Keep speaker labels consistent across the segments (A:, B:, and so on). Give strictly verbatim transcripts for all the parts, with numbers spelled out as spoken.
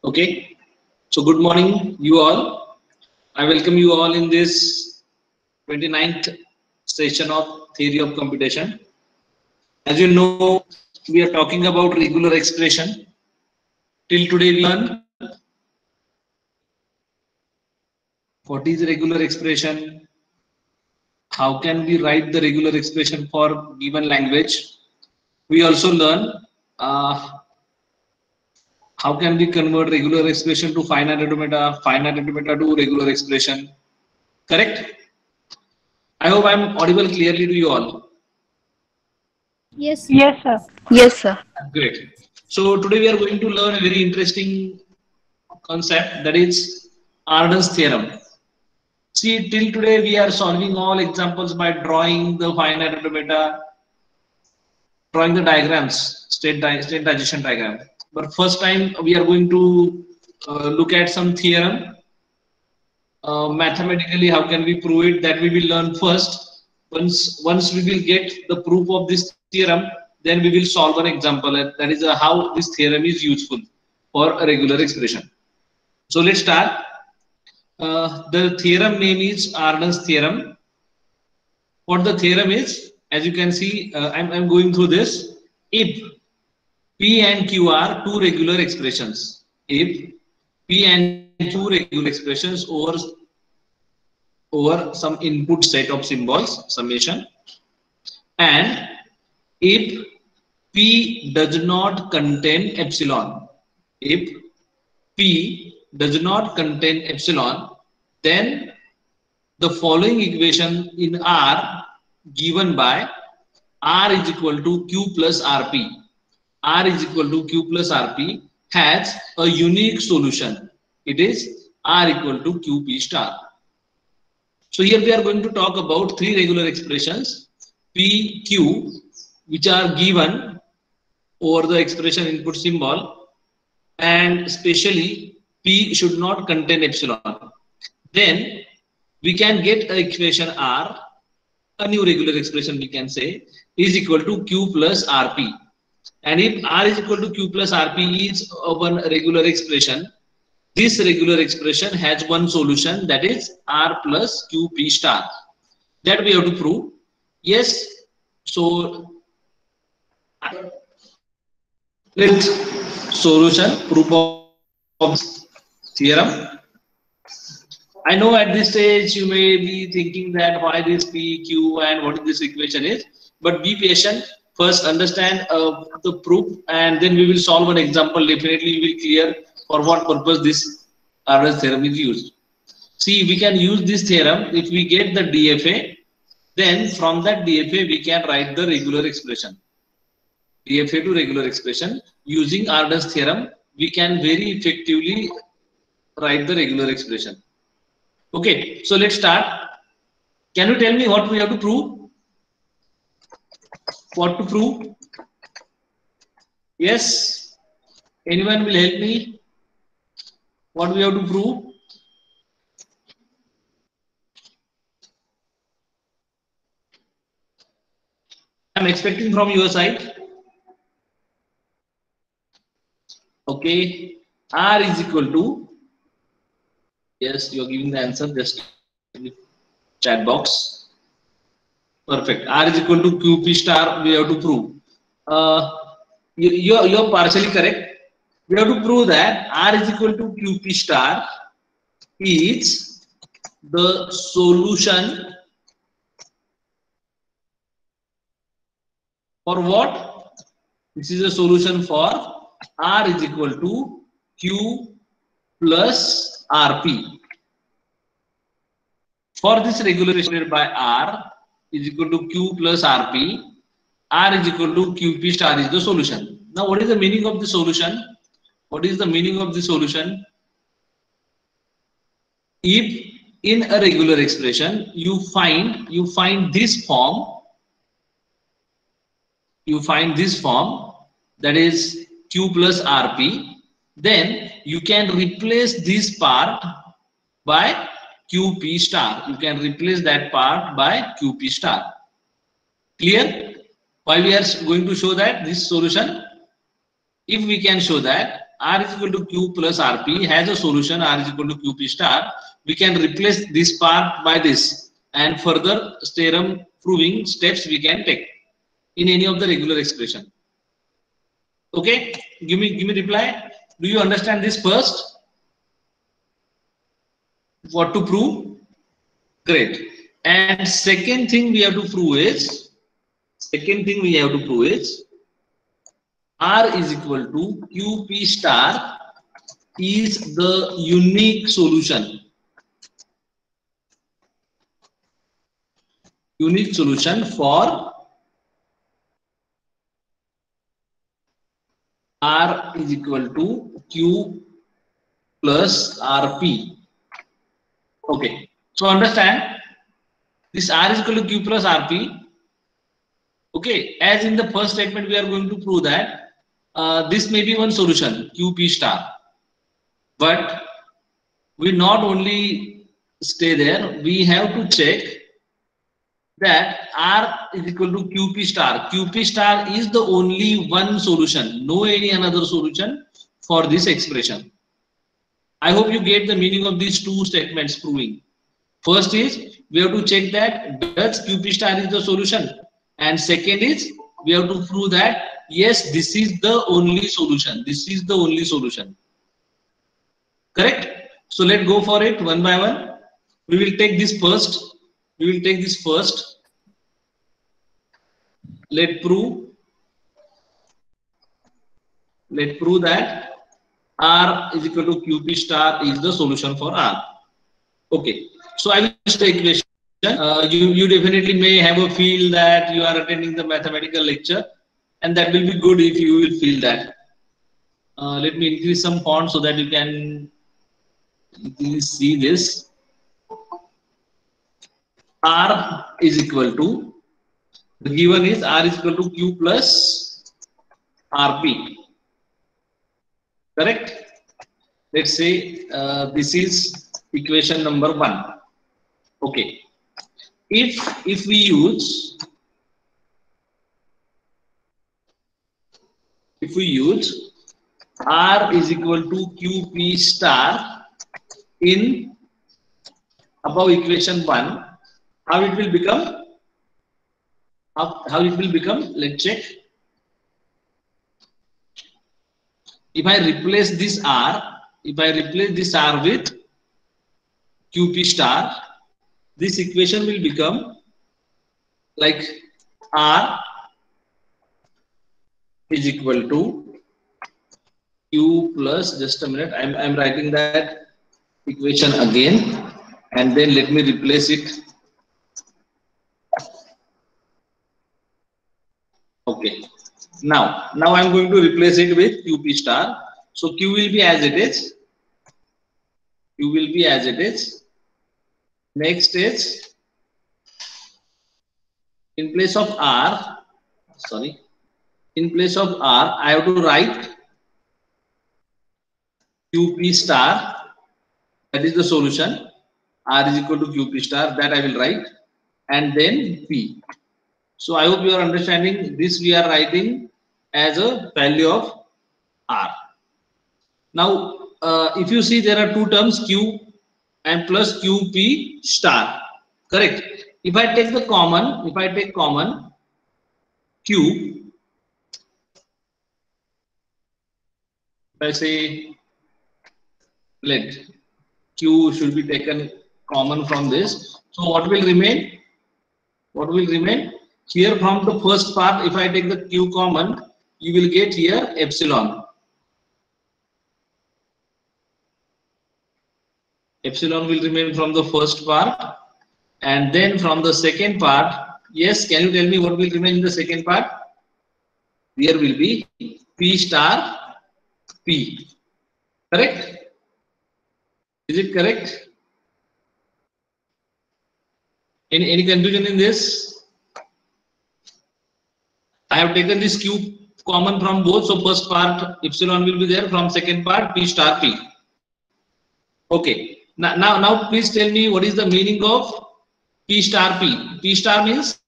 A: Okay, so good morning, you all. I welcome you all in this twenty-ninth session of Theory of Computation. As you know, we are talking about regular expression. Till today, we learn what is regular expression, how can we write the regular expression for given language. We also learn uh, how can we convert regular expression to finite automata, finite automata to regular expression. Correct? I hope I am audible clearly to you all.
B: Yes, sir.
C: Yes, sir.
D: Yes, sir.
A: Great. So today we are going to learn a very interesting concept, that is Arden's theorem. See, till today we are solving all examples by drawing the finite automata, drawing the diagrams, state, di state digestion diagram. But first time we are going to uh, look at some theorem. Uh, mathematically, how can we prove it? That we will learn first. Once, once we will get the proof of this theorem, then we will solve an example. That is uh, how this theorem is useful for a regular expression. So let's start. Uh, the theorem name is Arden's theorem. What the theorem is, as you can see, uh, I'm, I'm going through this. If P and Q are two regular expressions, if P and Q regular expressions over over some input set of symbols, summation, and if P does not contain epsilon, if P does not contain epsilon, then the following equation in R given by R is equal to Q plus R P, R is equal to Q plus R P has a unique solution. It is R equal to Q P star. So here we are going to talk about three regular expressions P, Q, which are given over the expression input symbol, and especially P should not contain epsilon. Then we can get an equation R, a new regular expression we can say, is equal to Q plus R P. And if R is equal to Q plus R P is one regular expression, this regular expression has one solution, that is R plus Q P star. That we have to prove. Yes. So let's solution, proof of theorem. I know at this stage you may be thinking that why this P, Q and what this equation is, but be patient. First understand uh, the proof, and then we will solve an example. Definitely you will clear for what purpose this Arden's theorem is used. See, we can use this theorem if we get the D F A, then from that D F A we can write the regular expression. D F A to regular expression. Using Arden's theorem, we can very effectively write the regular expression. Okay, so let's start. Can you tell me what we have to prove? What to prove? Yes? Anyone will help me? What we have to prove? I'm expecting from your side. Okay, R is equal to, yes, you are giving the answer just in the chat box. Perfect. R is equal to Q P star, we have to prove. Uh, you, you're, you're partially correct. We have to prove that R is equal to Q P star is the solution for what? This is a solution for R is equal to Q plus R P. For this regulation by R is equal to Q plus R P, R is equal to Q P star is the solution. Now, what is the meaning of the solution? What is the meaning of the solution? If in a regular expression you find you find this form, you find this form, that is Q plus R P, then you can replace this part by Q P star. You can replace that part by Q P star. Clear? Why we are going to show that this solution? If we can show that R is equal to Q plus R P has a solution R is equal to Q P star, we can replace this part by this, and further theorem proving steps we can take in any of the regular expression. Okay, give me give me reply. Do you understand this first? What to prove? Great. And second thing we have to prove is second thing we have to prove is R is equal to Q P star is the unique solution. Unique solution for R is equal to Q plus R P. Okay. So understand this R is equal to Q plus R P. Okay. As in the first statement, we are going to prove that uh, this may be one solution Q P star. But we not only stay there, we have to check that R is equal to Q P star. Q P star is the only one solution, no any another solution for this expression. I hope you get the meaning of these two statements proving. First is we have to check that does Q P star is the solution, and second is we have to prove that yes, this is the only solution. This is the only solution. Correct? So let's go for it one by one. We will take this first. We will take this first. Let prove. Let prove that R is equal to Q P star is the solution for R. Okay. So I will just take equation. Uh, you you definitely may have a feel that you are attending the mathematical lecture, and that will be good if you will feel that. Uh, let me increase some font so that you can see this. R is equal to, the given is R is equal to Q plus R P. Correct? Let's say uh, this is equation number one. Okay. If if we use if we use R is equal to Q P star in above equation one, how it will become? How, how it will become? Let's check. If I replace this R, if I replace this R with Q P star, this equation will become like R is equal to Q plus, just a minute, I'm, I'm writing that equation again, and then let me replace it. Okay. Now, now I'm going to replace it with Q P star. So Q will be as it is. Q will be as it is. Next is, in place of R, sorry, in place of R, I have to write Q P star, that is the solution. R is equal to Q P star, that I will write, and then P. So I hope you are understanding this. We are writing as a value of R. Now, uh, if you see, there are two terms Q and plus Q P star. Correct? If I take the common, if I take common Q, if I say let Q should be taken common from this. So what will remain? What will remain? Here from the first part, if I take the Q common, you will get here epsilon. Epsilon will remain from the first part, and then from the second part, yes, can you tell me what will remain in the second part? There will be P star P. Correct? Is it correct? Any, any confusion in this? I have taken this Q common from both. So first part epsilon will be there, from second part P star P. Okay. Now, now, now please tell me what is the meaning of P star P. P star means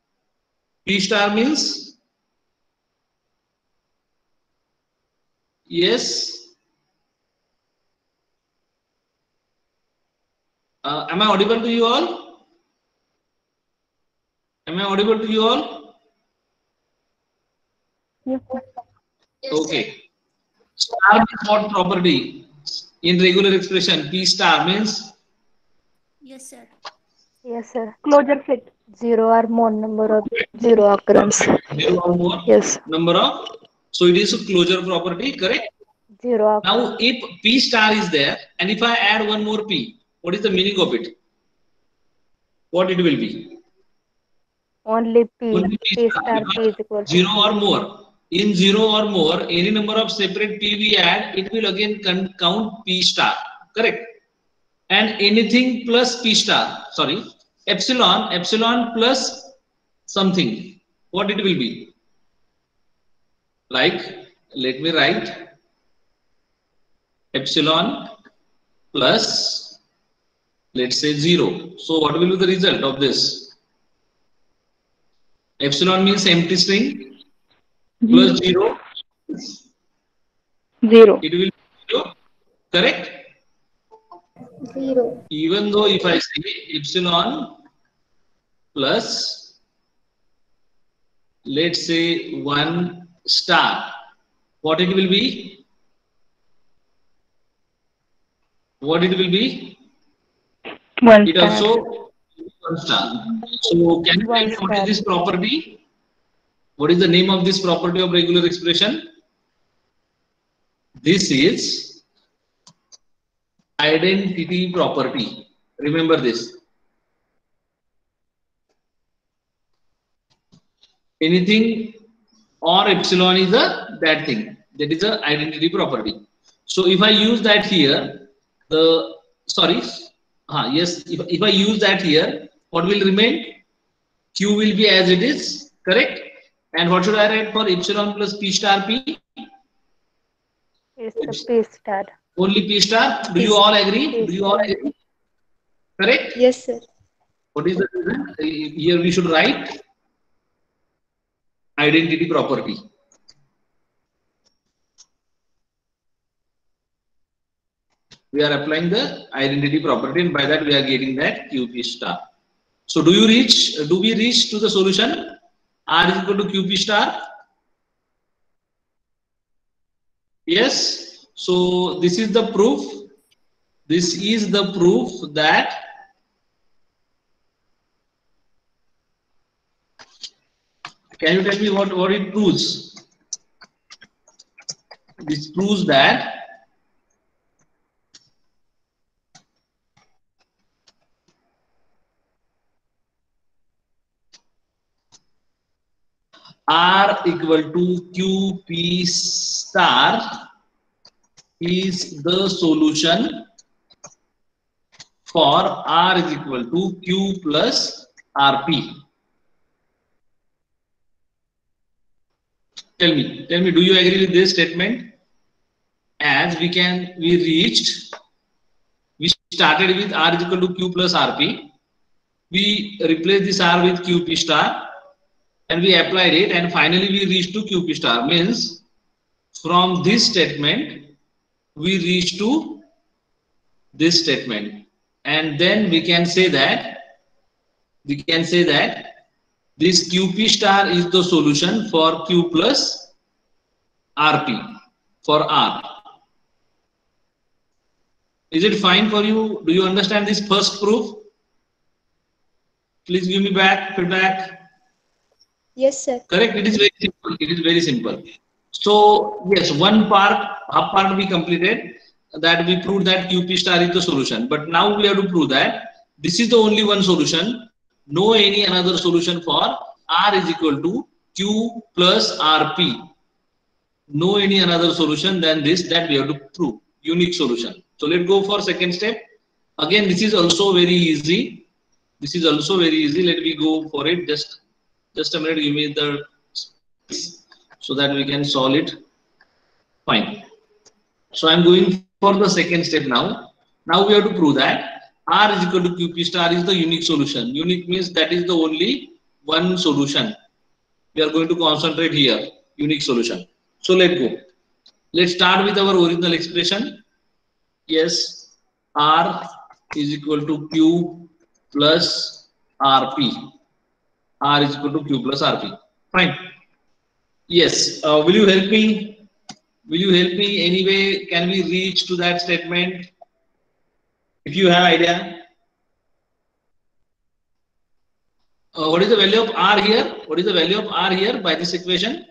A: P star means Yes. Uh, am I audible to you all? Am I audible to you all?
B: Yes, sir.
A: Okay. Star means what property? In regular expression, P star means
B: Yes, sir.
C: Yes, sir.
B: Closure fit.
C: Zero or more number of zero occurrence.
A: zero or more
C: Yes.
A: number of. So it is a closure property, correct?
C: Zero occurrence.
A: Now, if P star is there, and if I add one more P, what is the meaning of it? What it will be?
C: Only P.
A: Only P
C: P
A: star,
C: star P is equal
A: because
C: to
A: zero
C: P.
A: or more. In zero or more, any number of separate P we add, it will again count P star, correct? And anything plus P star, sorry, epsilon, epsilon plus something, what it will be? Like, let me write epsilon plus, let's say zero. So what will be the result of this? Epsilon means empty string plus zero,
C: Zero.
A: it will be zero, correct?
B: Zero.
A: Even though if I say epsilon plus, let's say one star, what it will be? What it will be?
C: One
A: It
C: star.
A: also one star. So can you tell
C: One
A: me what is
C: star.
A: this property? What is the name of this property of regular expression? This is identity property. Remember this. Anything or epsilon is a that thing. That is a identity property. So if I use that here, the sorry, ah, yes, if, if I use that here, what will remain? Q will be as it is, correct? And what should I write for epsilon plus P star P?
C: It's the P star.
A: Only P star. Do you all agree? Do you all agree? Correct?
B: Yes, sir.
A: What is the reason? Here we should write identity property. We are applying the identity property, and by that we are getting that Q P star. So do you reach? Do we reach to the solution? R is equal to Q P star. Yes. So this is the proof. This is the proof that can you tell me what, what it proves? This proves that R equal to Q P star is the solution for R is equal to Q plus R P. Tell me, tell me, do you agree with this statement? As we can, we reached, we started with R is equal to Q plus R P. We replaced this R with Q P star and we applied it, and finally we reached to Q P star. Means from this statement, we reach to this statement. And then we can say that, we can say that this Q P star is the solution for Q plus R P, for R. Is it fine for you? Do you understand this first proof? Please give me back feedback.
B: Yes, sir.
A: Correct. It is very simple. It is very simple. So yes, one part, half part we completed. That we proved that Q P star is the solution. But now we have to prove that this is the only one solution. No any another solution for R is equal to Q plus R P. No any another solution than this that we have to prove. Unique solution. So let's go for second step. Again, this is also very easy. This is also very easy. Let me go for it. Just, just a minute. Give me the space so that we can solve it. Fine. So I'm going for the second step now. Now we have to prove that R is equal to Q P star is the unique solution. Unique means that is the only one solution. We are going to concentrate here. Unique solution. So let's go. let's start with our original expression. Yes, R is equal to Q plus R P. R is equal to Q plus R P. Fine. Yes. Uh, will you help me? Will you help me anyway? Can we reach to that statement? If you have idea. Uh, what is the value of R here? What is the value of R here by this equation?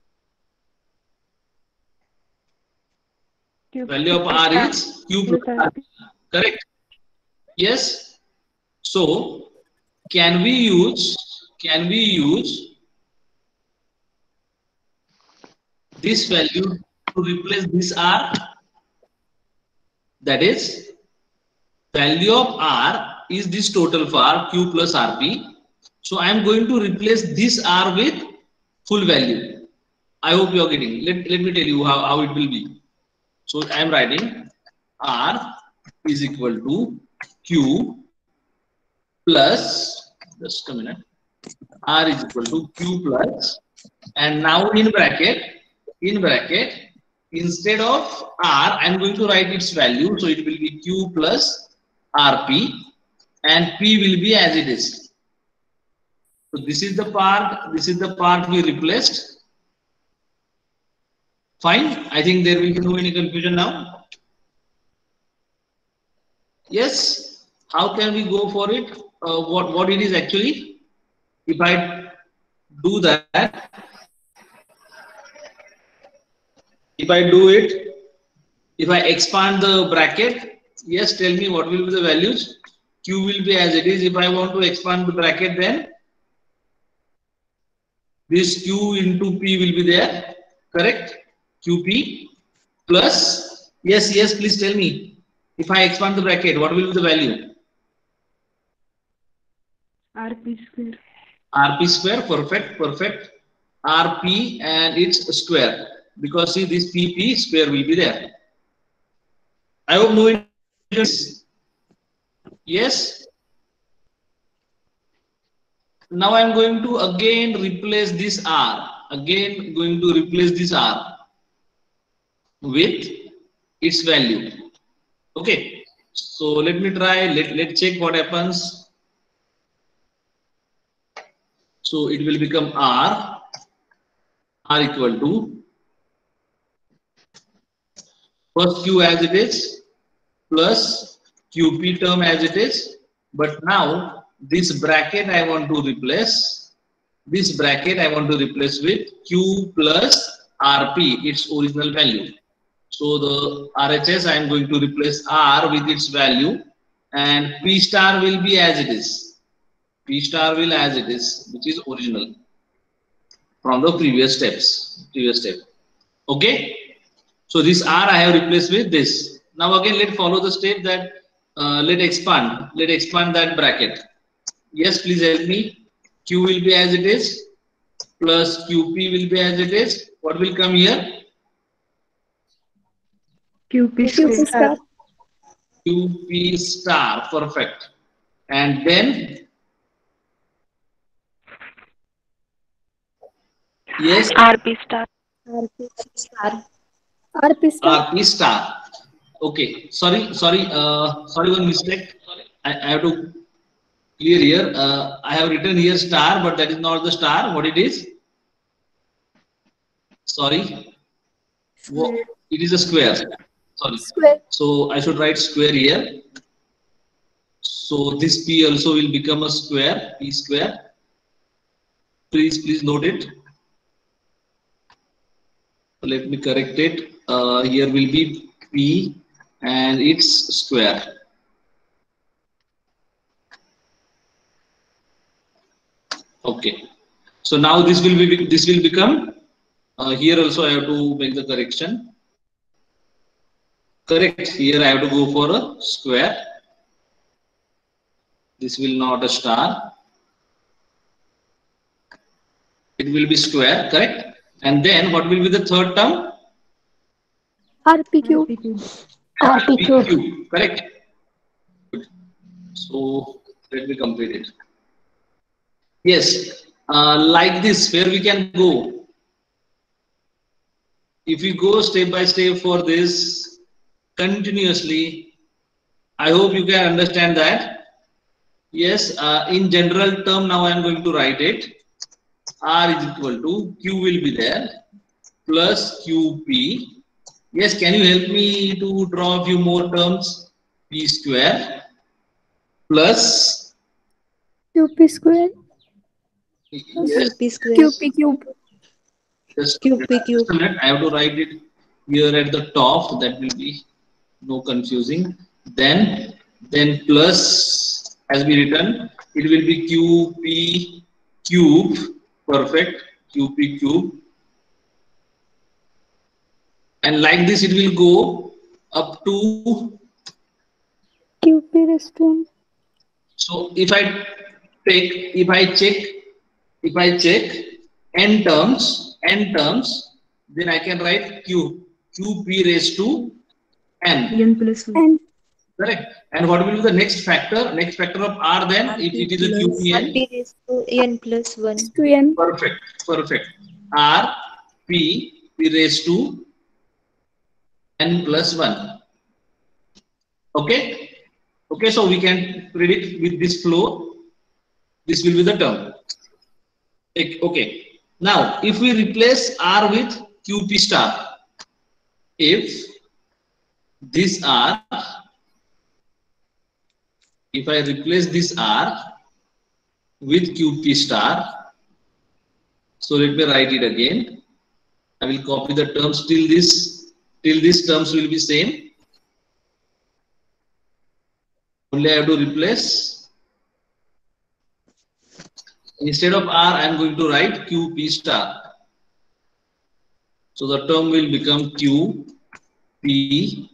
C: Q
A: Value of R is Q plus R P. Correct? Yes. So can we use can we use this value to replace this R? That is, value of R is this total for R, Q plus R P. So I am going to replace this R with full value. I hope you are getting. Let, let me tell you how, how it will be. So I am writing R is equal to Q plus, just a minute, R is equal to Q plus, and now in bracket, in bracket, instead of R, I am going to write its value. So it will be Q plus R P, and P will be as it is. So this is the part, this is the part we replaced. Fine. I think there will be no any confusion now. Yes. How can we go for it? Uh, what, what it is actually? If I do that, if I do it, if I expand the bracket, yes, tell me what will be the values. Q will be as it is. If I want to expand the bracket, then this Q into P will be there, correct? Q P plus, yes, yes, please tell me. If I expand the bracket, what will be the value?
C: R P square.
A: R P square, perfect, perfect. R P and its square. Because see, this P P square will be there. I hope no issues. Yes. Now I am going to again replace this R. Again going to replace this R with its value. Okay. So let me try. Let let's check what happens. So it will become R. R equal to first Q as it is plus Q P term as it is. But now this bracket I want to replace. This bracket I want to replace with Q plus R P, its original value. So the R H S I am going to replace R with its value, and P star will be as it is. P star will as it is, which is original from the previous steps. Previous step. Okay. So this R I have replaced with this. Now again, let's follow the step that uh, let expand. Let expand that bracket. Yes, please help me. Q will be as it is plus Q P will be as it is. What will come here?
C: Q P star.
A: Q P star, perfect. And then, yes,
C: R P star.
B: R P star. R P star.
A: R P star. Okay, sorry, sorry, uh, sorry, one mistake. I, I have to clear here. Uh, I have written here star, but that is not the star. What it is? Sorry. What, it is a square. Sorry.
B: Square.
A: So I should write square here. So this P also will become a square, P square. Please, please note it. Let me correct it. Uh, here will be P and its square. Okay. So now this will be this will become. Uh, here also I have to make the correction. Correct. Here I have to go for a square. This will not a star. It will be square, correct? And then what will be the third term?
B: R P Q.
A: R P Q, correct? Good. So let me complete it. Yes, uh, like this, where we can go. if you go step by step for this continuously, I hope you can understand that. Yes, uh, in general term, now I am going to write it. R is equal to Q will be there plus Q P. Yes, can you help me to draw a few more terms? P square plus
B: Q P square.
A: yes,
D: Q P square.
B: Q P cube.
A: just,
D: Q P cube.
A: just a minute. I have to write it here at the top. That will be no confusing. Then then plus as we written, it will be Q P cube. Perfect. Q P cube. And like this, it will go up to.
B: Q P raised to.
A: So if I take, if I check, if I check n terms, n terms, then I can write q, qp raised to n.
C: N plus one.
B: N.
A: Correct. And what will be the next factor? Next factor of r then, if it is a qpn?
D: R P raised to n plus one.
B: To N.
A: Perfect, perfect. R, p, p raised to n plus one. Okay? Okay, so we can predict with this flow, this will be the term. Okay. Now, if we replace R with Q P star, if this R, if I replace this R with Q P star, so let me write it again. I will copy the terms till this, till these terms will be same. Only I have to replace. Instead of R, I am going to write Q P star. So the term will become Q P,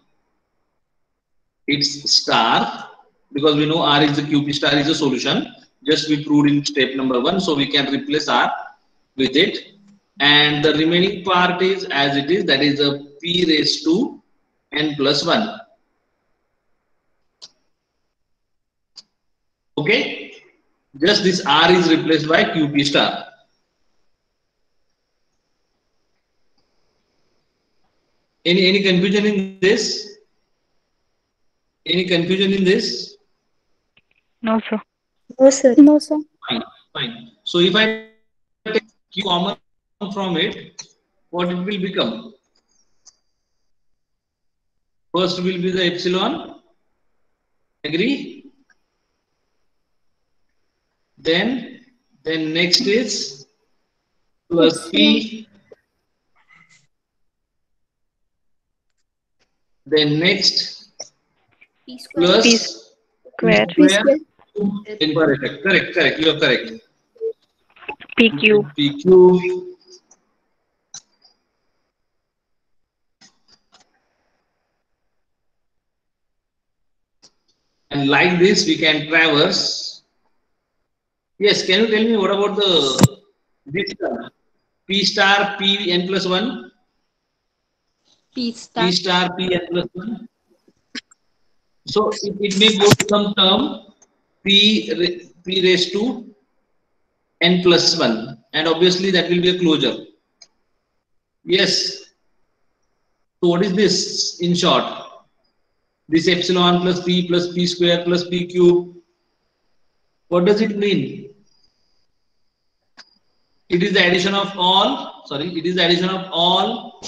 A: it's star, because we know R is the Q P star is a solution. Just we proved in step number one, so we can replace R with it. And the remaining part is as it is, that is a P raised to n plus one. Okay, just this R is replaced by Q P star. Any any confusion in this? Any confusion in this?
C: No, sir.
D: No, sir.
B: No, sir.
A: Fine, fine. So if I take Q common from it, what it will become? First will be the epsilon. Agree? Then, then next is plus P. Then next
D: P square.
A: plus
C: P square.
B: P square.
A: Correct, correct, correct. You are correct.
C: P cube.
A: P cube. And like this, we can traverse. Yes, can you tell me what about the this term? P star P n plus one?
D: P star.
A: P star P n plus one. So it, it may go to some term P, P raised to n plus one, and obviously that will be a closure. Yes. So what is this in short? This epsilon plus P plus P square plus P cube. What does it mean? It is the addition of all, sorry, it is the addition of all.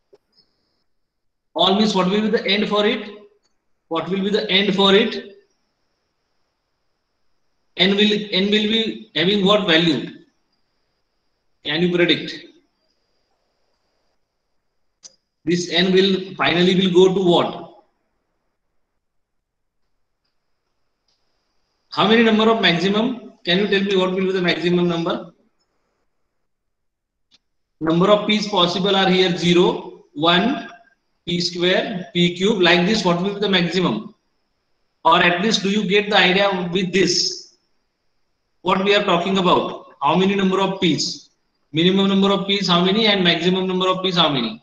A: All means what will be the end for it? What will be the end for it? N will, N will be having what value? Can you predict? This N will finally will go to what? How many number of maximum? Can you tell me what will be the maximum number? Number of p's possible are here zero, one, p square, p cube. Like this, what will be the maximum? Or at least do you get the idea with this? What we are talking about? How many number of p's? Minimum number of p's how many, and maximum number of p's how many?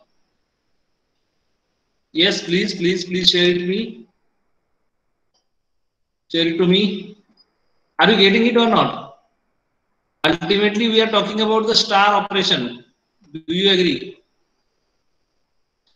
A: Yes, please, please, please share it to me. Share it to me. Are you getting it or not? Ultimately, we are talking about the star operation. Do you agree?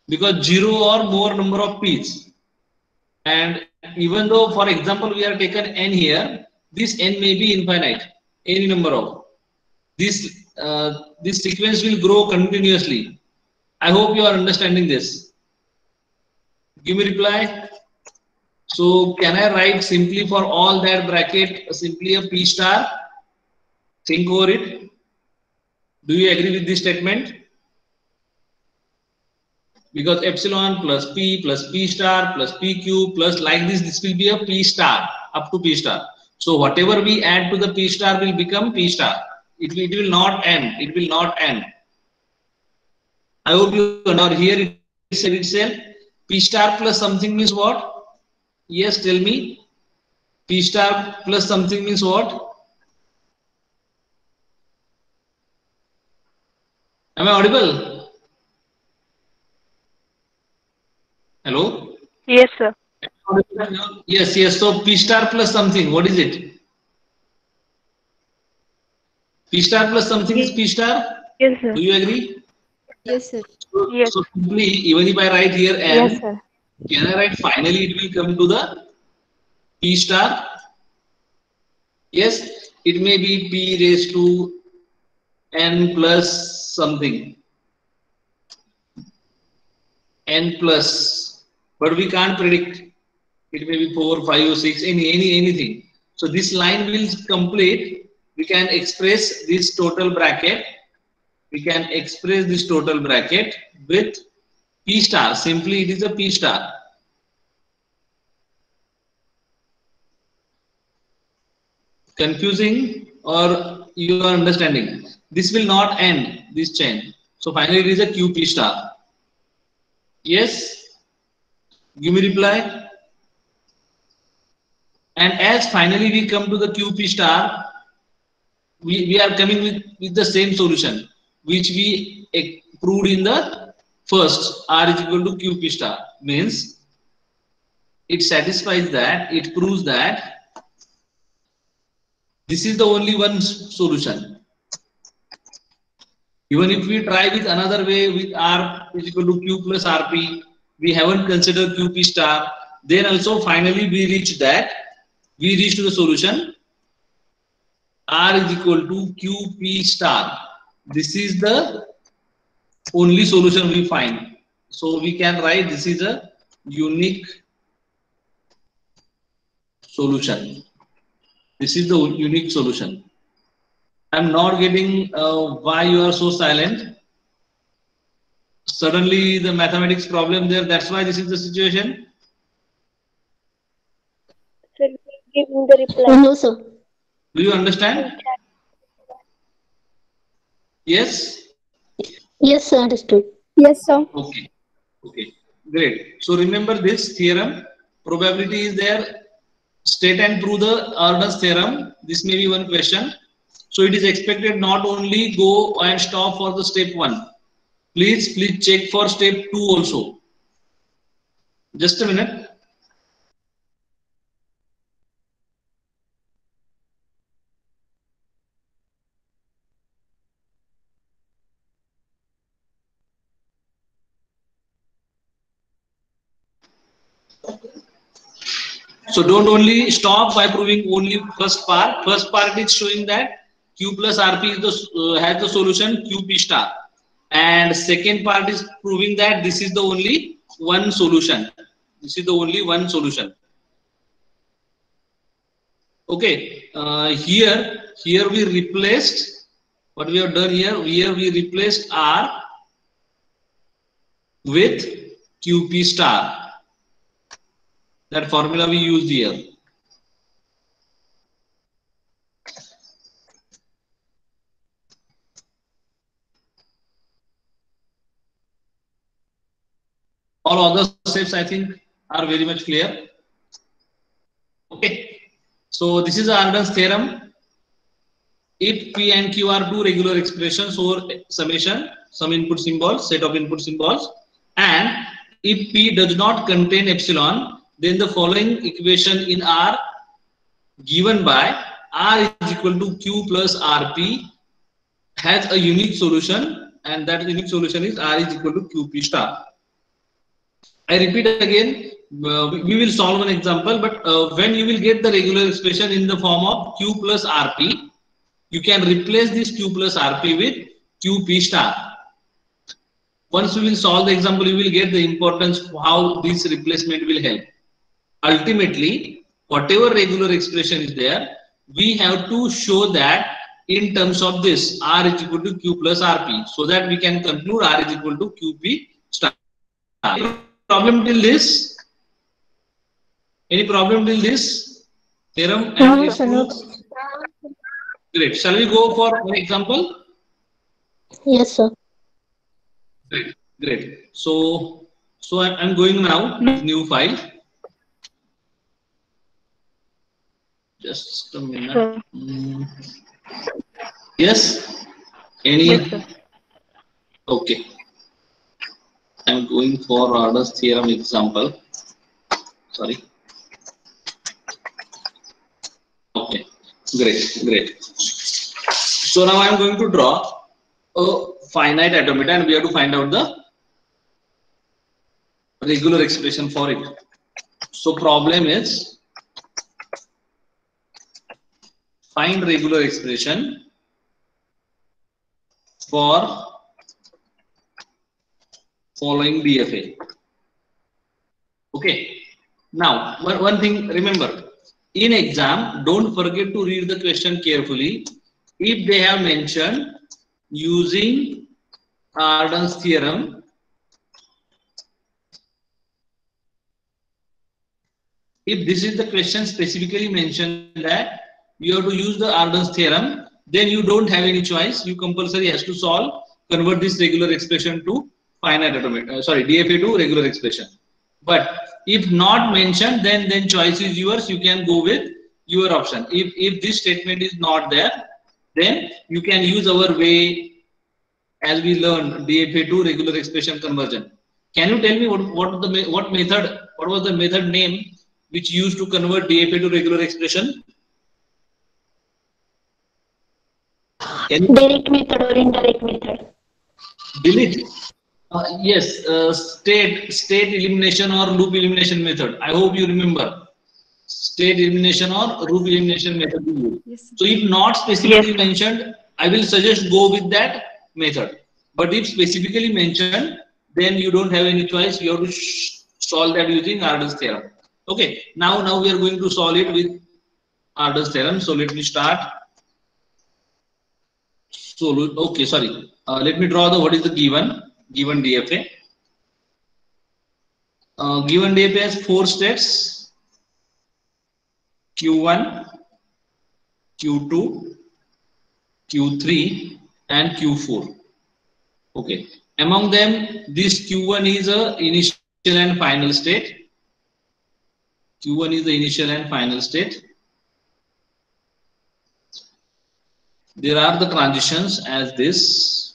A: because zero or more number of p's. And even though, for example, we are taken n here, this n may be infinite, any number of. This uh, this sequence will grow continuously. I hope you are understanding this. Give me reply. So can I write simply for all that bracket simply a p star? Think over it. Do you agree with this statement? Because epsilon plus p plus p star plus p cube plus like this, this will be a p star up to p star. So whatever we add to the p star will become p star. It will, it will not end. It will not end. I hope you know. Here it said itself. P star plus something means what? Yes, tell me. P star plus something means what? Am I audible? Hello?
C: Yes, sir.
A: Yes, yes. So P star plus something, what is it? P star plus something is P star?
C: Yes, sir.
A: Do you agree?
D: Yes, sir.
A: So,
C: Yes.
A: so simply, even if I write here n,
C: Yes, sir.
A: can I write finally it will come to the P star? Yes, it may be P raised to n plus something. N plus, but we can't predict. It may be four, five, or six, any, any, anything. So this line will complete. We can express this total bracket. We can express this total bracket with P star. Simply, it is a P star. Confusing or you are understanding? This will not end this chain. So finally, it is a Q P star. Yes. Give me reply. And as finally we come to the Q P star, we, we are coming with, with the same solution which we proved in the first, R is equal to Q P star. Means it satisfies that, it proves that this is the only one solution. Even if we try with another way with R is equal to Q plus R P, we haven't considered Q P star, then also finally we reach that, we reach to the solution R is equal to Q P star. This is the only solution we find. So we can write this is a unique solution. This is the unique solution. I'm not getting uh, why you are so silent. Suddenly the mathematics problem there, that's why this is the situation.
B: Sir, give me the reply. No, sir.
A: Do you understand? Yes?
B: Yes, sir, understood. Yes, sir.
A: Okay. Okay. Great. So remember this theorem. Probability is there. State and prove the Arden's theorem. This may be one question. So it is expected not only go and stop for the step one. Please, please check for step two also. Just a minute. So don't only stop by proving only first part. First part is showing that Q plus R P is the, uh, has the solution Q P star. And second part is proving that this is the only one solution. This is the only one solution. Okay. Uh, here, here we replaced, what we have done here, here we replaced R with Q P star. That formula we used here. All other steps I think are very much clear. Okay. So this is Arden's theorem. If P and Q are two regular expressions or summation, some input symbols, set of input symbols, and if P does not contain epsilon, then the following equation in R given by R is equal to Q plus R P has a unique solution, and that unique solution is R is equal to Q P star. I repeat again, uh, we, we will solve an example, but uh, when you will get the regular expression in the form of Q plus R P, you can replace this Q plus R P with Q P star. Once we will solve the example, you will get the importance of how this replacement will help. Ultimately, whatever regular expression is there, we have to show that in terms of this R is equal to Q plus R P, so that we can conclude R is equal to Q P star. Any problem till this? Any problem till this? Theorem and these two? Great. Shall we go for an example?
B: Yes, sir.
A: Great. Great. So, so I'm, I'm going now with new file. Just a minute.
C: Sir.
A: Mm. Yes. Any?
C: Yes, sir.
A: Okay. I'm going for Arden's theorem example. Sorry. Okay. Great. Great. So now I'm going to draw a finite automata, and we have to find out the regular expression for it. So problem is find regular expression for following D F A. Okay. Now, one, one thing, remember, in exam, don't forget to read the question carefully. If they have mentioned using Arden's theorem, if this is the question specifically mentioned that you have to use the Arden's theorem, then you don't have any choice. You compulsory has to solve, convert this regular expression to finite automata, uh, sorry, D F A to regular expression. But if not mentioned, then then choice is yours. You can go with your option. If if this statement is not there, then you can use our way as we learned D F A to regular expression conversion. Can you tell me what what the what method what was the method name which used to convert D F A to regular expression?
B: Direct method or indirect method?
A: Delete. Uh, yes, uh, state state elimination or loop elimination method. I hope you remember. State elimination or loop elimination method.
D: Yes.
A: So if not specifically
C: Yes.
A: mentioned, I will suggest go with that method. But if specifically mentioned, then you don't have any choice. You have to solve that using Arden's theorem. Okay. Now now we are going to solve it with Arden's theorem. So let me start. So okay, sorry. Uh, let me draw the what is the given given D F A. Uh, given D F A has four states: Q one, Q two, Q three, and Q four. Okay. Among them, this Q one is a initial and final state. Q one is the initial and final state. There are the transitions as this.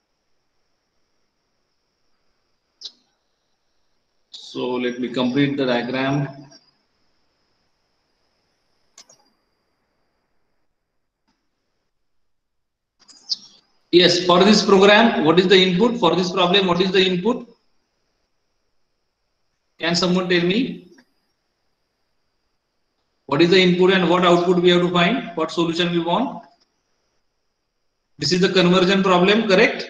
A: So let me complete the diagram. Yes, for this program, what is the input? For this problem, what is the input? Can someone tell me? What is the input and what output we have to find? What solution we want? This is the conversion problem, correct?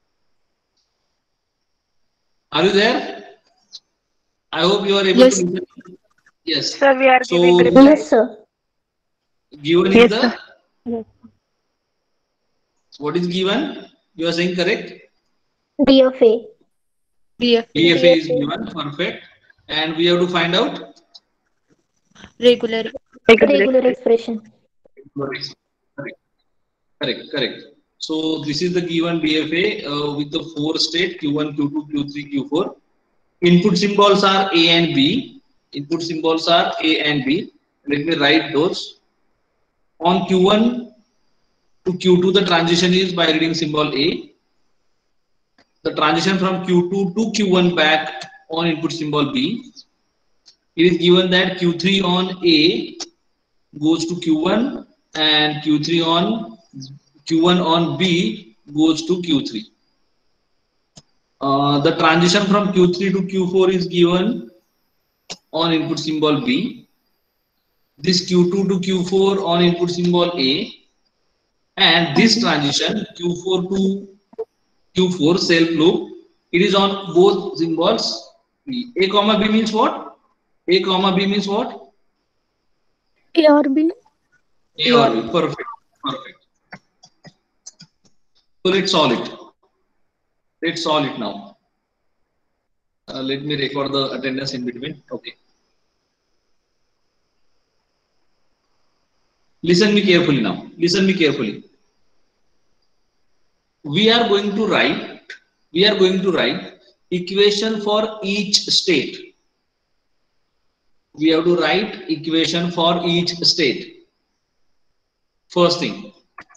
A: Are you there? I hope you are able
D: Yes.
A: to listen. Yes.
C: Sir, we are
A: So,
C: giving reply.
B: Yes, sir.
A: given
C: Yes,
A: is
C: sir.
A: the what is given? You are saying correct?
B: D F A.
D: D F A.
A: D F A is given, perfect. And we have to find out
D: Regular.
B: Regular expression.
A: correct, correct, correct. So this is the given D F A uh, with the four state Q one, Q two, Q three, Q four. Input symbols are A and B. Input symbols are A and B. Let me write those. On Q one to Q two, the transition is by reading symbol A. The transition from Q two to Q one back on input symbol B. It is given that Q three on A goes to Q one and Q three on Q one on B goes to Q three. Uh, the transition from Q three to Q four is given on input symbol B. This Q two to Q four on input symbol A, and this transition Q four to Q four self loop, it is on both symbols B. A comma B means what? A comma B means what?
B: A or B?
A: A or B. Perfect. Perfect. So let's solve it. Let's solve it now. Uh, let me record the attendance in between. Okay. Listen me carefully now. Listen me carefully. We are going to write. We are going to write equation for each state. We have to write equation for each state. First thing.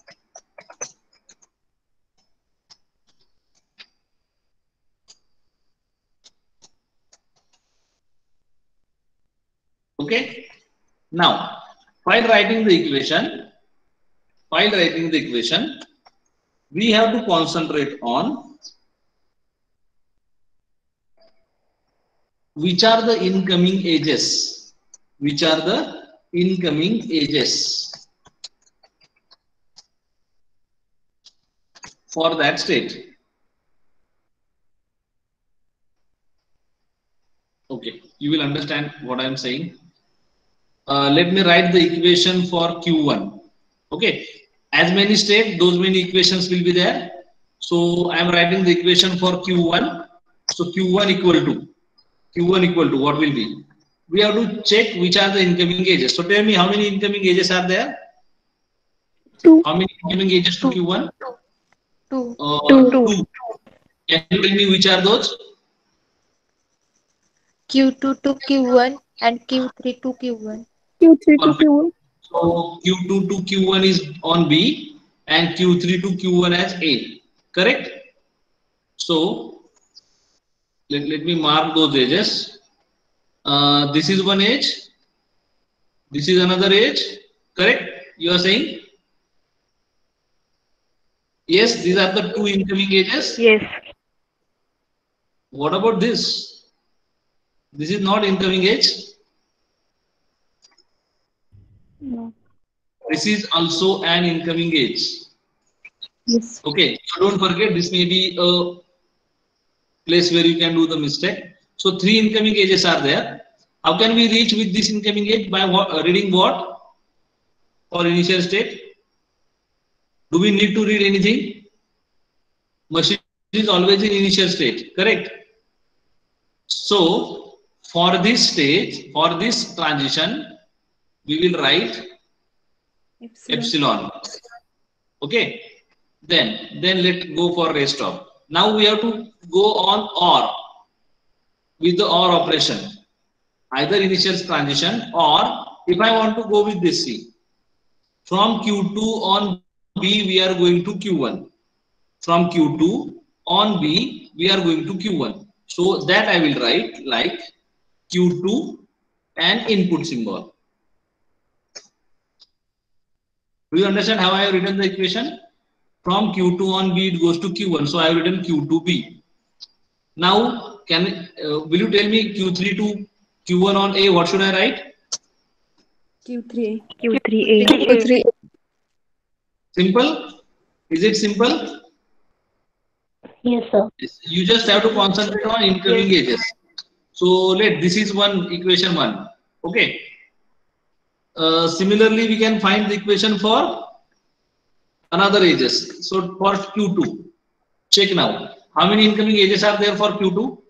A: Okay. Now, while writing the equation, while writing the equation, we have to concentrate on which are the incoming edges. Which are the incoming edges for that state. Okay, you will understand what I am saying. Uh, let me write the equation for Q one. Okay, as many states, those many equations will be there. So I am writing the equation for Q one. So Q one equal to Q one equal to what will be? We have to check which are the incoming edges. So tell me how many incoming edges are there?
B: Two.
A: How many incoming edges to Q one?
D: Two.
A: Uh,
C: Two.
A: two. Can you tell me which are those?
D: Q two to Q one and Q three to Q one.
B: Q three to
A: Perfect.
B: Q one.
A: So Q two to Q one is on B and Q three to Q one as A. Correct? So let, let me mark those edges. Uh, this is one edge. This is another edge. Correct? You are saying? Yes, these are the two incoming edges.
C: Yes.
A: What about this? This is not incoming edge.
C: No.
A: This is also an incoming edge.
C: Yes.
A: Okay, so don't forget, this may be a place where you can do the mistake. So three incoming edges are there. How can we reach with this incoming edge? By what, uh, reading what? For initial state? Do we need to read anything? Machine is always in initial state, correct? So for this stage, for this transition, we will write
D: Epsilon.
A: epsilon. Okay. Then, then let go for rest of. Now we have to go on OR with the OR operation. Either initial transition, or if I want to go with this C, from Q two on B we are going to Q one. From Q two on B we are going to Q one. So that I will write like Q two and input symbol. Do you understand how I have written the equation? From Q two on B it goes to Q one. So I have written Q two B. Now can uh, will you tell me Q three to Q one on A? What should I write?
D: Q three.
C: Q three A.
B: Q three.
A: Simple? Is it simple?
C: Yes, sir.
A: You just have to concentrate on incoming
C: Yes.
A: edges. So let this is one equation one. Okay. Uh, similarly, we can find the equation for another edges. So for Q two, check now. How many incoming edges are there for Q two?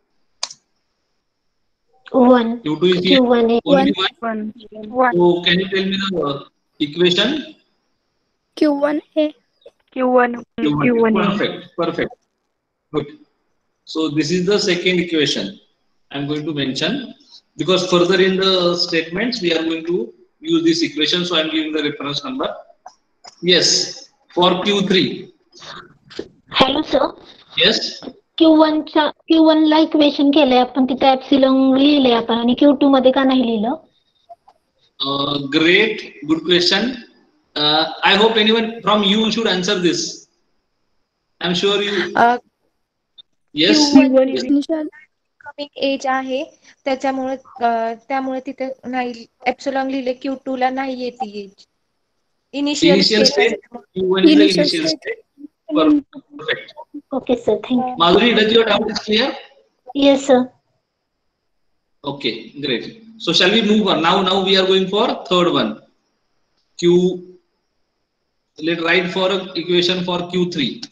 C: One.
A: Q two is here.
C: Q one A.
A: Only one.
C: One. One.
A: So can you tell me the uh, equation?
B: Q one A.
C: Q one. Q one A.
A: Perfect. Perfect. Good. So this is the second equation I'm going to mention, because further in the statements we are going to use this equation. So I'm giving the reference number. Yes, for Q three.
E: Hello sir
A: Yes.
E: Q one च्या Q one ला equation केलंय आपण तिथे epsilon लिहिलंय आपण आणि Q to मध्ये का नाही लिहिलं?
A: Uh, great, good question. Uh, I hope anyone from you should answer this. I'm sure you.
D: Uh,
A: Yes.
D: Q one
C: Q one
B: Initial
D: coming edge आहे त्याच्यामुळे अं, त्यामुळे तिथे नाही एप्सिलॉन लिहिले क्यू टू ला नाही येते edge initial
A: Initial
D: state
A: state. Q one is the
B: initial
A: initial
B: state.
A: state. Perfect.
E: Okay, sir. Thank you.
A: Madhuri, does your doubt is clear?
E: Yes, sir.
A: Okay, great. So shall we move on? Now, now we are going for third one. Q. Let's write for a equation for Q three.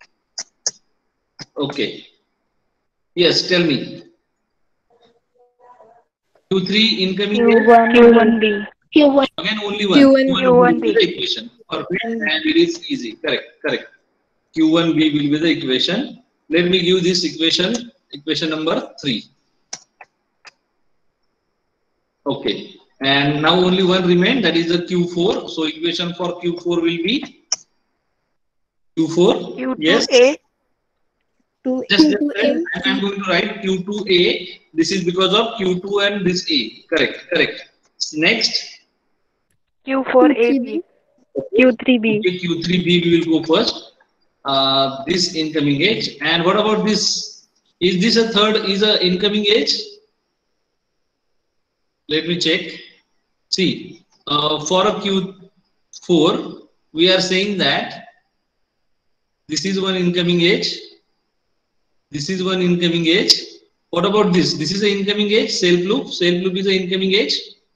A: Okay. Yes, tell me. Q three incoming
C: Q
A: is
C: one Q one B.
E: Q one.
A: again only one.
B: Q one.
A: Q one will
C: Q one
A: be
C: B.
A: the equation. Perfect. And it is easy. Correct. Correct. Q one B will be the equation. Let me give this equation. Equation number three. Okay. And now only one remain. That is the Q four. So equation for Q four will be Q four.
C: Q two
A: Yes.
C: A.
D: Two
A: Just,
B: Q
A: just
B: two A.
A: I am going to write Q two A. This is because of Q two and this A. Correct. Correct. Next.
C: Q four A
B: Q three
C: B.
B: B.
C: Q three B.
A: Okay, Q three B we will go first. Uh, this incoming edge. And what about this? Is this a third? Is a incoming edge? Let me check. See, uh, for a Q four, we are saying that this is one incoming edge. This is one incoming edge. What about this? This is an incoming edge. Self loop. Self loop is an incoming edge.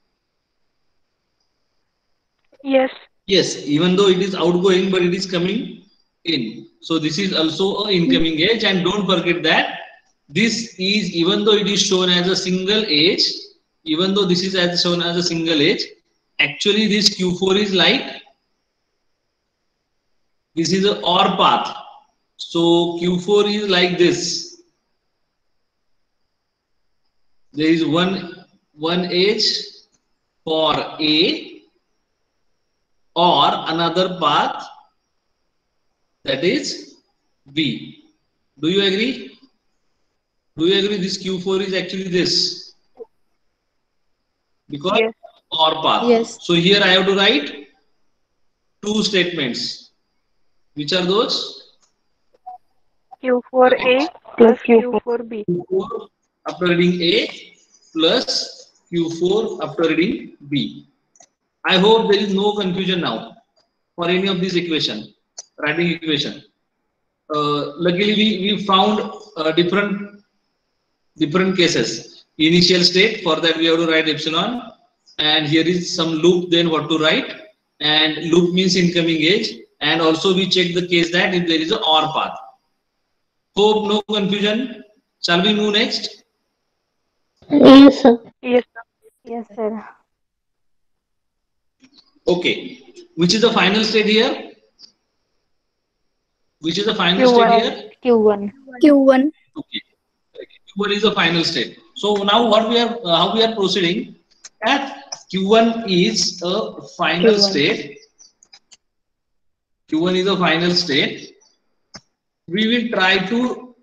C: Yes.
A: Yes, even though it is outgoing, but it is coming in. So this is also an incoming edge, and don't forget that this is, even though it is shown as a single edge, even though this is as shown as a single edge, actually this Q four is like, this is a OR path. So Q four is like this. There is one, one edge for A or another path, that is B. Do you agree? Do you agree this Q four is actually this? Because
C: Yes.
A: OR path.
D: Yes.
A: So here I have to write two statements. Which are those?
C: Q four A plus Q four B.
A: Q four after reading A plus Q four after reading B. I hope there is no confusion now for any of these equation, writing equation. Uh, luckily, we, we found uh, different different cases. Initial state, for that we have to write epsilon, and here is some loop, then what to write, and loop means incoming edge, and also we check the case that if there is a OR path. Hope no confusion. Shall we move next?
E: Yes, sir.
C: Yes, sir.
D: Yes, sir.
A: Okay. Which is the final state here? Which is the final
C: Q one.
A: state here?
D: Q one.
B: Q one.
A: Okay. Q one is the final state. So now what we are, uh, how we are proceeding? At Q one is a final
C: Q one.
A: state. Q one is a final state. We will try to,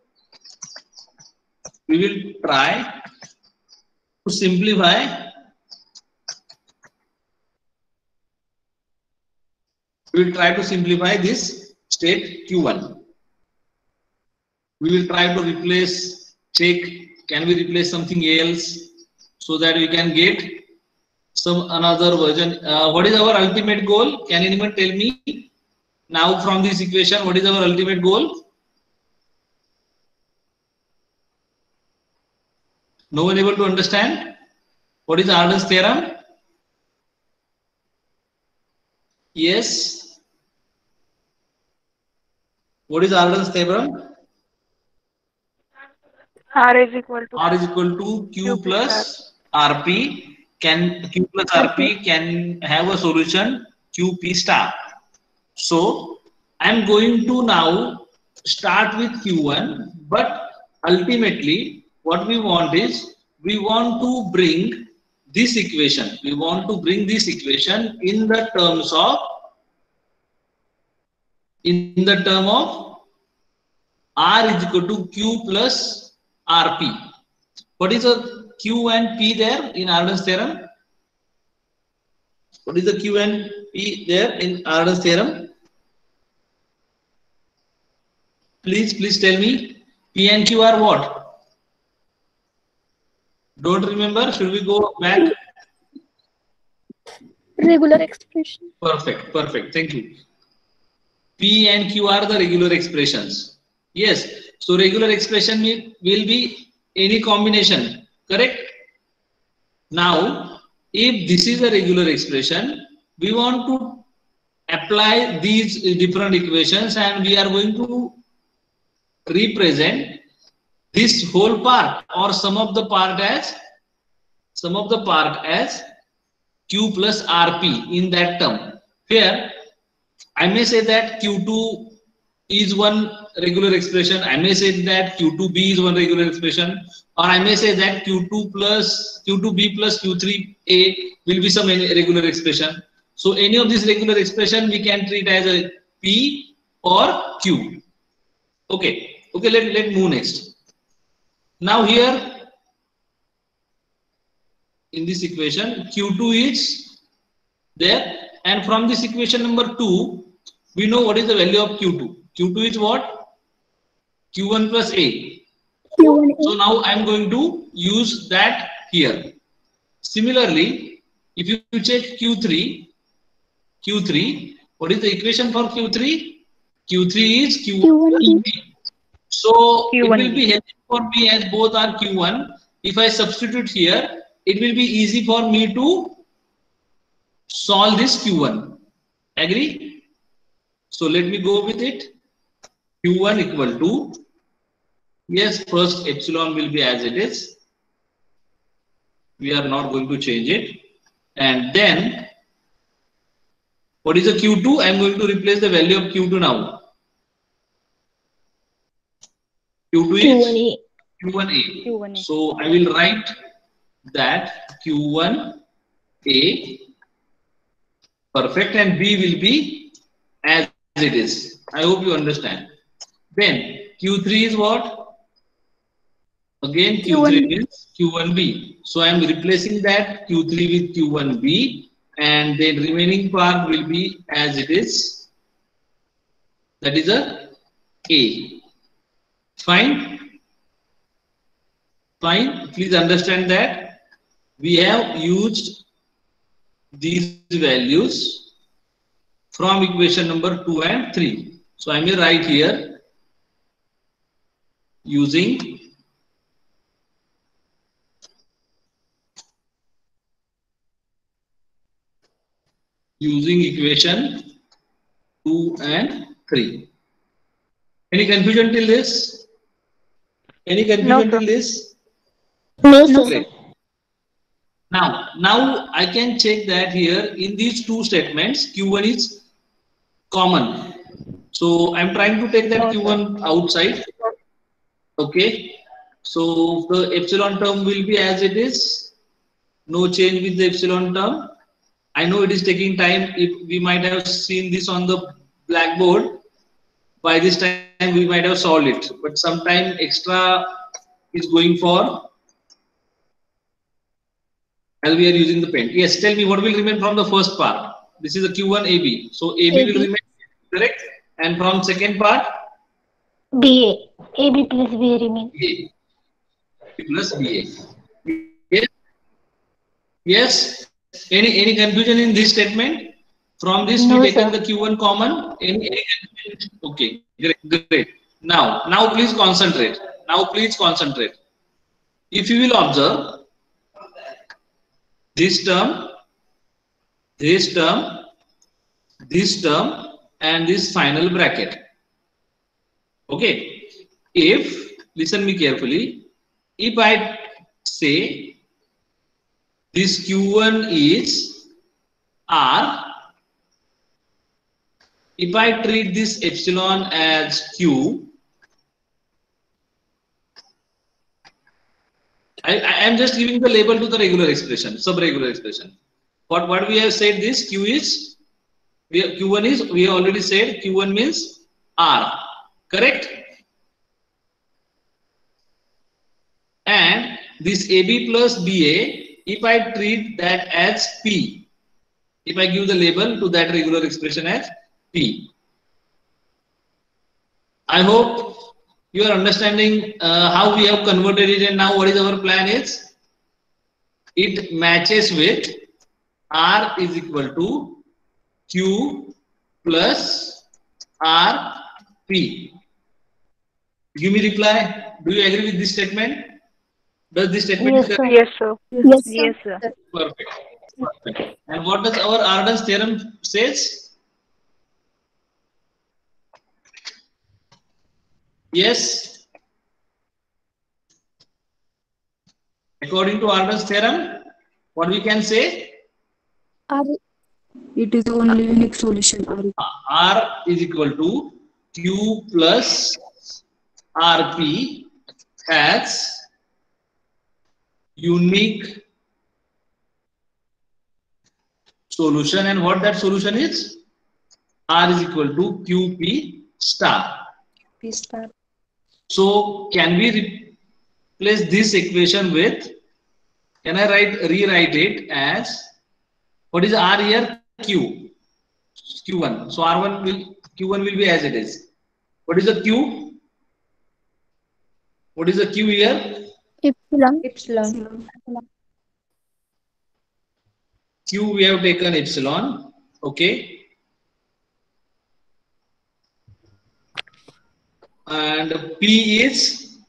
A: we will try to simplify. We will try to simplify this state Q one. We will try to replace, check, can we replace something else so that we can get some another version. Uh, what is our ultimate goal? Can anyone tell me now from this equation, what is our ultimate goal? No one able to understand? What is Arden's theorem? Yes. What is Arden's theorem?
C: R is equal to
A: R is equal to Q,
C: Q
A: plus R P. Can Q plus R P can have a solution Q P star. So I am going to now start with Q one, but ultimately what we want is we want to bring this equation. We want to bring this equation in the terms of in the term of R is equal to Q plus R P. What is the Q and P there in Arden's theorem? What is the Q and P there in Arden's theorem? Please, please tell me. P and Q are what? Don't remember? Should we go back?
B: Regular expression.
A: Perfect, perfect. Thank you. P and Q are the regular expressions. Yes. So regular expression will be any combination. Correct? Now, if this is a regular expression, we want to apply these different equations and we are going to represent this whole part or some of the part as some of the part as Q plus R P in that term. Here, I may say that Q two is one regular expression. I may say that Q two B is one regular expression, or I may say that Q two plus Q two B plus Q three A will be some regular expression. So any of this regular expression we can treat as a P or Q. Okay. Okay. Let let move next. Now here in this equation, Q two is there, and from this equation number two, we know what is the value of Q two. Q two is what? Q one plus A.
B: Q one A.
A: So now I am going to use that here. Similarly, if you check Q three, Q three, what is the equation for Q three? Q three is Q one plus B. So
C: Q one
A: it will be helpful for me as both are Q one. If I substitute here, it will be easy for me to solve this Q one. Agree? So let me go with it. Q one equal to, yes, first epsilon will be as it is. We are not going to change it. And then, what is the Q two? I am going to replace the value of Q two now. Q two is Q one A.
C: Q one A.
A: So I will write that Q one A, perfect, and B will be as it is. I hope you understand. Then Q three is what? Again Q three is Q one B. So I am replacing that Q three with Q one B, and the remaining part will be as it is. That is a A. Fine? Fine. Please understand that we have used these values from equation number two and three. So I may write here using using equation two and three. Any confusion till this? Any confusion
C: No,
A: till this?
E: No, sir.
A: Great. Now, now I can check that here in these two statements, Q one is common. So I'm trying to take that Q one outside. Okay. So the epsilon term will be as it is. No change with the epsilon term. I know it is taking time. If we might have seen this on the blackboard, by this time we might have solved it. But sometime extra is going for as we are using the pen. Yes, tell me what will remain from the first part. This is a Q one A B. So A B
B: A B.
A: will remain, correct? And from second part,
E: B A. A B plus B A remain.
A: A. B plus B A. Yes. Yes. Any any confusion in this statement? From this
E: No,
A: we taken
E: sir.
A: the Q one common. Any, any confusion? Okay. Great. Great. Now, now please concentrate. Now please concentrate. If you will observe, this term, this term, this term, and this final bracket. Okay. If, listen me carefully, if I say this Q one is R, if I treat this epsilon as Q, I, I am just giving the label to the regular expression, sub-regular expression. What what we have said this Q is, we have, Q one is, we have already said Q one means R, correct? And this A B plus B A, if I treat that as P, if I give the label to that regular expression as P. I hope You are understanding uh, how we have converted it, and now what is our plan is? It matches with R is equal to Q plus R P. Give me reply. Do you agree with this statement? Does this statement
E: Yes,
A: is
E: sir.
A: correct?
C: Yes, sir.
B: Yes, sir.
C: Yes, sir.
A: Perfect. Perfect. And what does our Arden's theorem says? Yes. According to Arden's theorem, what we can say?
B: R
F: It is the only unique solution. R.
A: R is equal to Q plus R P has unique solution, and what that solution is? R is equal to Q P star.
D: P star.
A: So can we replace this equation with, can I write rewrite it as, what is R here? Q. Q one. So R one will, Q one will be as it is. What is the Q? What is the Q here?
B: epsilon.
D: Epsilon.
A: Q we have taken epsilon. Okay. And P is,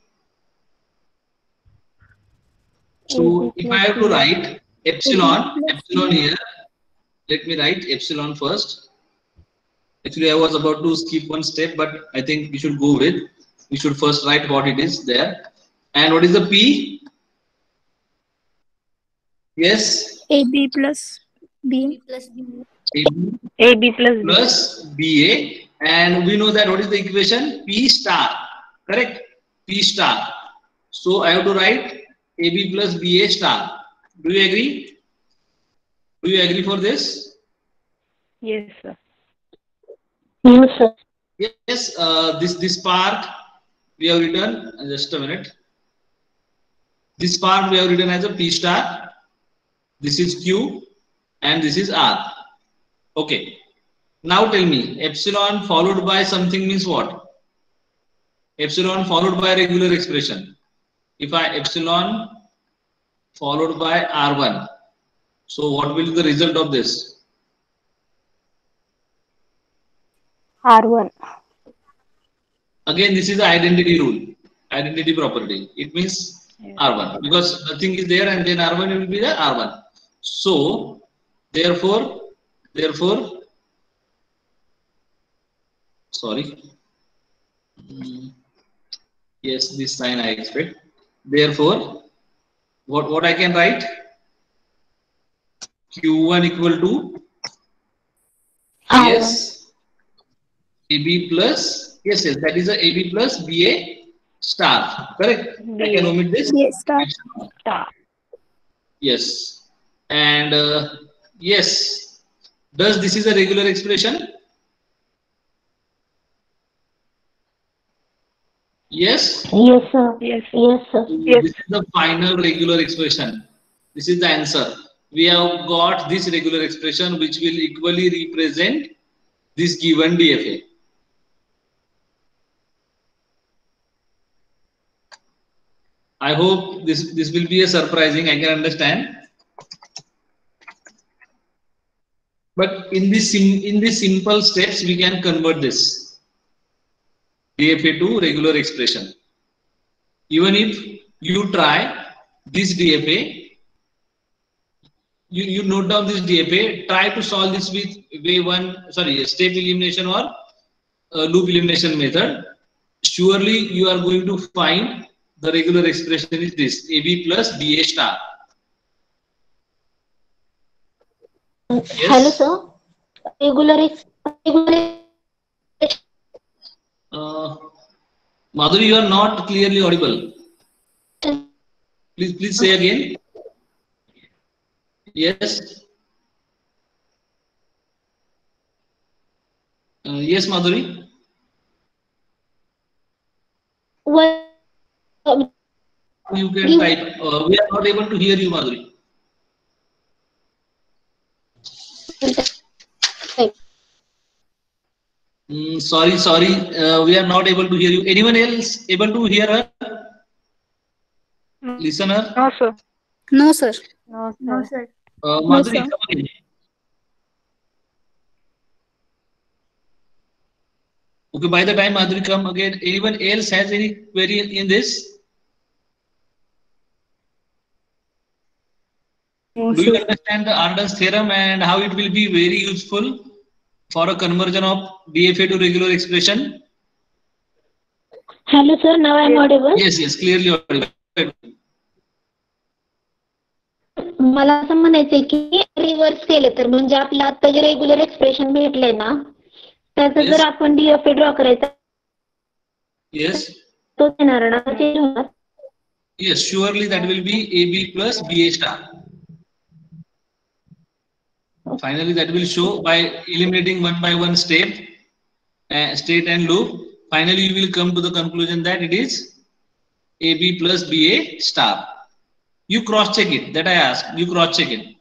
A: so if I have to write epsilon, epsilon here, let me write epsilon first. Actually, I was about to skip one step, but I think we should go with, we should first write what it is there. And what is the P? Yes.
B: A B plus B.
A: A B
C: A B plus B.
A: plus B A. And we know that what is the equation? P star. Correct? P star. So I have to write A B plus B A star. Do you agree? Do you agree for this?
C: Yes, sir.
E: Yes, sir.
A: Yes. Uh, this this part we have written. uh, Just a minute. This part we have written as a P star. This is Q, and this is R. Okay. Now tell me, epsilon followed by something means what? Epsilon followed by a regular expression. If I epsilon followed by R one, so what will be the result of this?
E: R one.
A: Again, this is the identity rule, identity property. It means R one because nothing is there, and then R one will be the R one. So therefore, therefore, sorry. Mm, yes, this sign I expect. Therefore, what what I can write? Q one equal to
E: R one.
A: yes, A B plus, yes, yes, that is a A B plus B A star. Correct. I can omit this.
B: B A star.
C: Star.
A: Yes, and uh, yes, does this is a regular expression? Yes.
E: Yes, sir.
C: Yes.
E: Yes, sir.
C: Yes.
A: This is the final regular expression. This is the answer. We have got this regular expression which will equally represent this given D F A. I hope this this will be a surprising. I can understand. But in this sim, in these simple steps, we can convert this D F A to regular expression. Even if you try this D F A, you, you note down this D F A, try to solve this with way one, sorry, step elimination or uh, loop elimination method. Surely you are going to find the regular expression is this A B plus B A star. Yes.
E: Hello, sir. Regular ex regular
A: Uh, Madhuri, you are not clearly audible. Please, please say again. Yes. Uh, yes, Madhuri.
E: what
A: You can type. Uh, we are not able to hear you, Madhuri. Mm, sorry, sorry, uh, we are not able to hear you. Anyone else able to hear her? Listener?
C: No, sir.
B: No, sir.
C: No,
B: No,
C: sir.
B: sir.
A: Uh,
B: No,
A: Madhuri,
B: sir.
A: come again. Okay, by the time Madhuri come again, anyone else has any query in this?
F: No,
A: Do you
F: sir.
A: understand the Arden's theorem and how it will be very useful for a conversion of D F A to regular expression?
E: Hello sir, now I'm audible.
A: Yes, yes, clearly audible.
E: मला असं म्हणायचंय की reverse केलं तर म्हणजे आपलं आता जे regular expression भेटलंय ना त्याचं
A: Yes.
E: जर आपण डीएफए ड्रॉ करायचा
A: Yes,
E: तो येणार ना चेंज होणार.
A: yes, surely that will be A B plus B A star. Finally, that will show by eliminating one by one step, uh, state and loop. Finally, you will come to the conclusion that it is A B plus B A star. You cross check it. That I asked. You cross check it.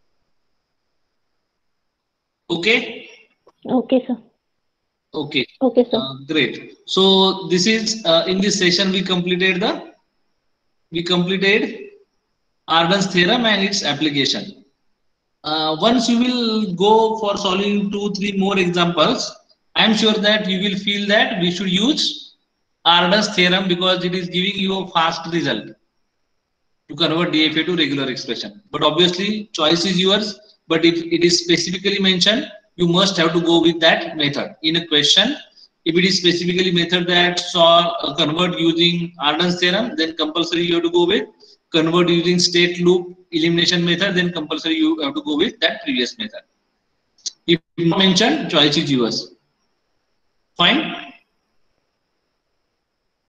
A: Okay.
E: Okay sir.
A: Okay.
E: Okay sir.
A: Uh, great. So this is uh, in this session we completed the we completed Arden's theorem and its application. Uh, once you will go for solving two three more examples, I am sure that you will feel that we should use Arden's theorem because it is giving you a fast result to convert D F A to regular expression. But obviously choice is yours. But if it is specifically mentioned, you must have to go with that method in a question. If it is specifically method that solve uh, convert using Arden's theorem, then compulsory you have to go with convert using state loop elimination method, then compulsory you have to go with that previous method. If not mentioned, choice is yours. Fine.